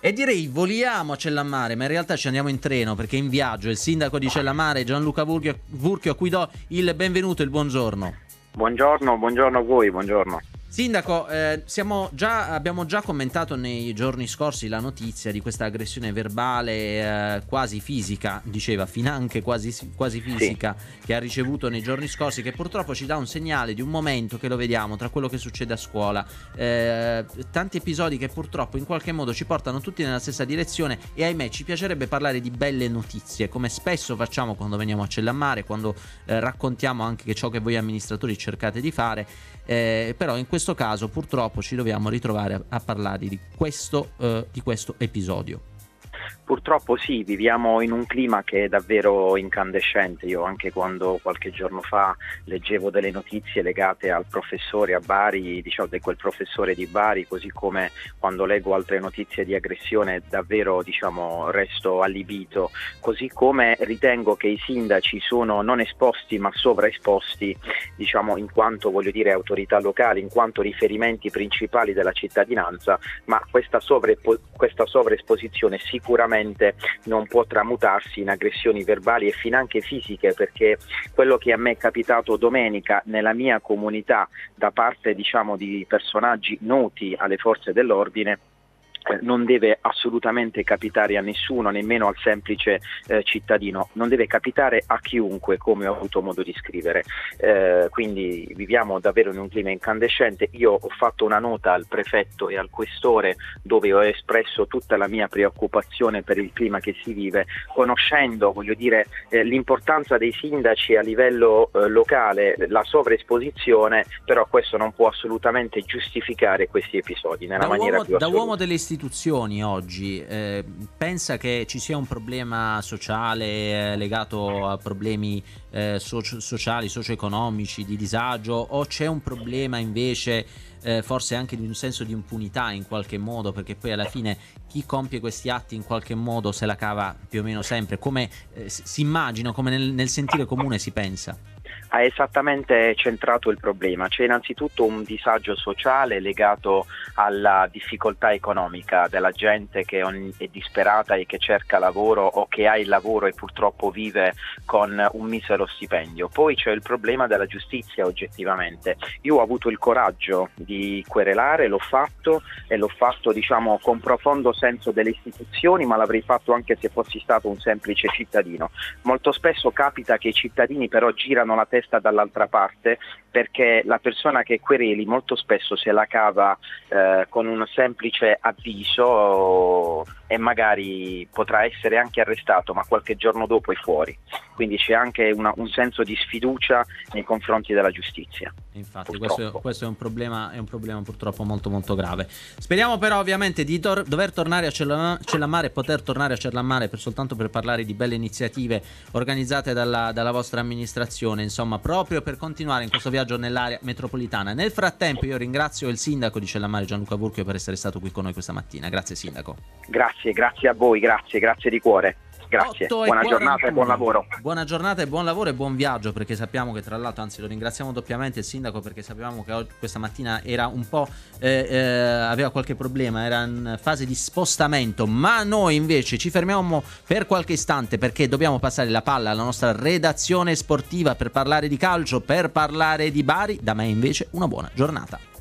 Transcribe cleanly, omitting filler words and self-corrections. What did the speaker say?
E direi voliamo a Cellammare, ma in realtà ci andiamo in treno perché è in viaggio il sindaco di Cellammare, Gianluca Vurchio, a cui do il benvenuto e il buongiorno. Buongiorno a voi, buongiorno. Sindaco, abbiamo già commentato nei giorni scorsi la notizia di questa aggressione verbale quasi fisica, diceva finanche quasi fisica, sì, che ha ricevuto nei giorni scorsi, che purtroppo ci dà un segnale di un momento che lo vediamo tra quello che succede a scuola. Tanti episodi che purtroppo in qualche modo ci portano tutti nella stessa direzione e ahimè ci piacerebbe parlare di belle notizie, come spesso facciamo quando veniamo a Cellammare, quando raccontiamo anche che ciò che voi amministratori cercate di fare. Però in questo caso purtroppo ci dobbiamo ritrovare a parlare di questo episodio. Purtroppo sì, viviamo in un clima che è davvero incandescente. Io anche quando qualche giorno fa leggevo delle notizie legate al professore a Bari, diciamo di quel professore di Bari, così come quando leggo altre notizie di aggressione davvero resto allibito, così come ritengo che i sindaci sono non esposti ma sovraesposti, in quanto autorità locali, in quanto riferimenti principali della cittadinanza, ma questa sovraesposizione sicuramente non può tramutarsi in aggressioni verbali e finanche fisiche, perché quello che a me è capitato domenica nella mia comunità da parte di personaggi noti alle forze dell'ordine non deve assolutamente capitare a nessuno, nemmeno al semplice cittadino, non deve capitare a chiunque, come ho avuto modo di scrivere. Quindi viviamo davvero in un clima incandescente. Io ho fatto una nota al prefetto e al questore dove ho espresso tutta la mia preoccupazione per il clima che si vive, conoscendo l'importanza dei sindaci a livello locale, la sovraesposizione, però questo non può assolutamente giustificare questi episodi nella maniera più assoluta. Da uomo delle istituzioni oggi pensa che ci sia un problema sociale legato a problemi sociali, socio-economici, di disagio, o c'è un problema invece forse anche di un senso di impunità in qualche modo, perché poi alla fine chi compie questi atti in qualche modo se la cava più o meno sempre, come si immagina, come nel sentire comune si pensa? Ha esattamente centrato il problema. C'è innanzitutto un disagio sociale legato alla difficoltà economica della gente che è disperata e che cerca lavoro o che ha il lavoro e purtroppo vive con un misero stipendio. Poi c'è il problema della giustizia oggettivamente. Io ho avuto il coraggio di querelare, l'ho fatto con profondo senso delle istituzioni, ma l'avrei fatto anche se fossi stato un semplice cittadino. Molto spesso capita che i cittadini però girano la testa dall'altra parte, perché la persona che quereli molto spesso se la cava con un semplice avviso e magari potrà essere anche arrestato, ma qualche giorno dopo è fuori. Quindi c'è anche un senso di sfiducia nei confronti della giustizia. Infatti questo è un problema purtroppo molto molto grave. Speriamo però ovviamente di dover tornare a Cellammare, poter tornare a Cellammare soltanto per parlare di belle iniziative organizzate dalla vostra amministrazione, insomma, proprio per continuare in questo viaggio nell'area metropolitana. Nel frattempo io ringrazio il sindaco di Cellammare, Gianluca Vurchio, per essere stato qui con noi questa mattina. Grazie sindaco. Grazie a voi, grazie di cuore. Grazie, buona giornata e buon lavoro. Buona giornata e buon lavoro e buon viaggio, perché sappiamo che tra l'altro, anzi lo ringraziamo doppiamente il sindaco, perché sapevamo che questa mattina era un po' aveva qualche problema, era in fase di spostamento, ma noi invece ci fermiamo per qualche istante perché dobbiamo passare la palla alla nostra redazione sportiva per parlare di calcio, per parlare di Bari. Da me invece una buona giornata.